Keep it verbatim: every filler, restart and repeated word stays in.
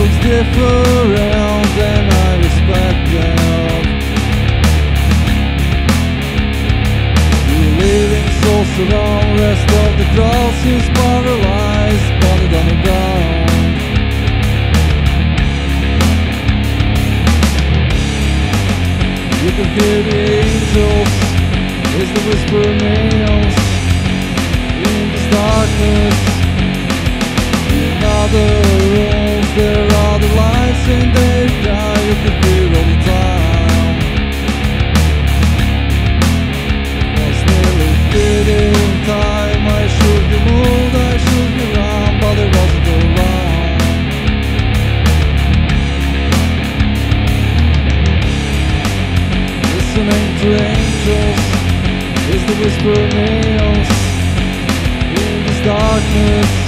looks different and I respect them. You're living so strong, rest of the crowd seems paralyzed, bonded on the ground. You can hear the angels, it's the whisper nails in this darkness. In other rooms there are the lights and they die. You can hear all the time. Was nearly fitting time. I should be moved, I should be round, but I wasn't around. Listening to angels is the whisper nails in this darkness.